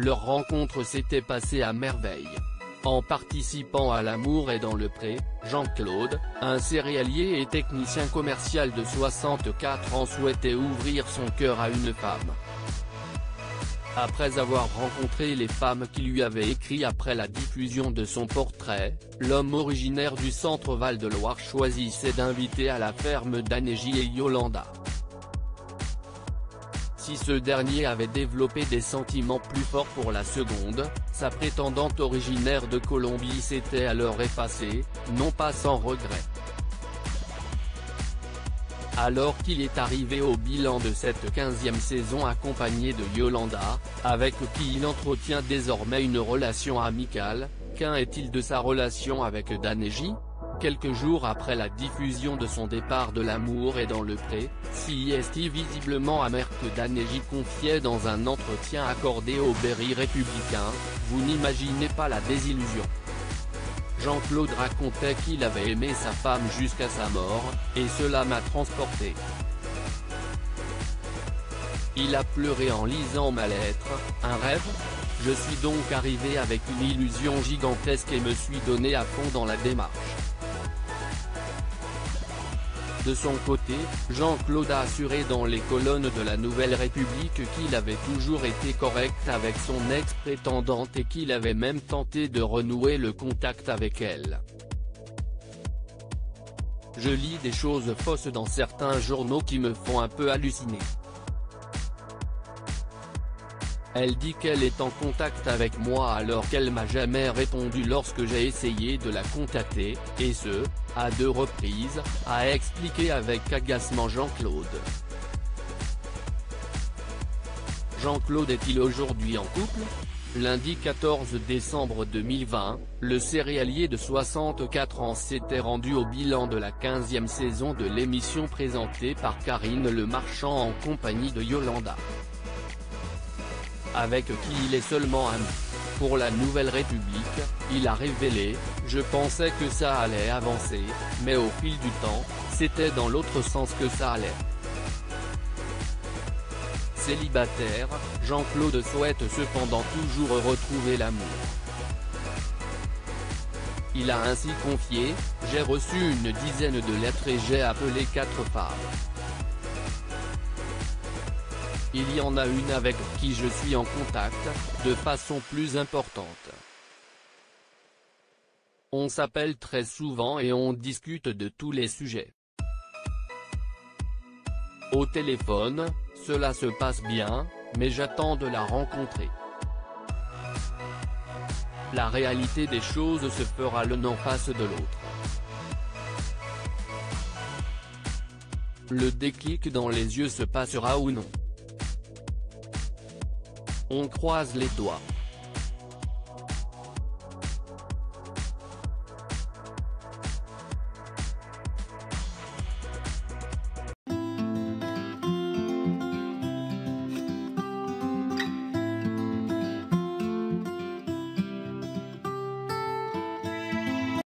leur rencontre s'était passée à merveille. En participant à L'amour est dans le pré, Jean-Claude, un céréalier et technicien commercial de 64 ans souhaitait ouvrir son cœur à une femme. Après avoir rencontré les femmes qui lui avaient écrit après la diffusion de son portrait, l'homme originaire du centre Val-de-Loire choisissait d'inviter à la ferme Danéji et Yolanda. Si ce dernier avait développé des sentiments plus forts pour la seconde, sa prétendante originaire de Colombie s'était alors effacée, non pas sans regret. Alors qu'il est arrivé au bilan de cette 15e saison accompagné de Yolanda, avec qui il entretient désormais une relation amicale, qu'en est-il de sa relation avec Danéji ? Quelques jours après la diffusion de son départ de L'amour est dans le pré, CIST visiblement amer que Danéji confiait dans un entretien accordé au Berry républicain, « Vous n'imaginez pas la désillusion. Jean-Claude racontait qu'il avait aimé sa femme jusqu'à sa mort, et cela m'a transporté. Il a pleuré en lisant ma lettre, un rêve ? Je suis donc arrivé avec une illusion gigantesque et me suis donné à fond dans la démarche. » De son côté, Jean-Claude a assuré dans les colonnes de la Nouvelle République qu'il avait toujours été correct avec son ex-prétendante et qu'il avait même tenté de renouer le contact avec elle. Je lis des choses fausses dans certains journaux qui me font un peu halluciner. Elle dit qu'elle est en contact avec moi alors qu'elle m'a jamais répondu lorsque j'ai essayé de la contacter, et ce, à 2 reprises, a expliqué avec agacement Jean-Claude. Jean-Claude est-il aujourd'hui en couple ? Lundi 14 décembre 2020, le céréalier de 64 ans s'était rendu au bilan de la 15e saison de l'émission présentée par Karine Le Marchand en compagnie de Yolanda, avec qui il est seulement ami. Pour la Nouvelle République, il a révélé « Je pensais que ça allait avancer, mais au fil du temps, c'était dans l'autre sens que ça allait. » Célibataire, Jean-Claude souhaite cependant toujours retrouver l'amour. Il a ainsi confié « J'ai reçu une dizaine de lettres et j'ai appelé 4 femmes. Il y en a une avec qui je suis en contact, de façon plus importante. On s'appelle très souvent et on discute de tous les sujets. Au téléphone, cela se passe bien, mais j'attends de la rencontrer. La réalité des choses se fera l'un en face de l'autre. Le déclic dans les yeux se passera ou non. On croise les doigts.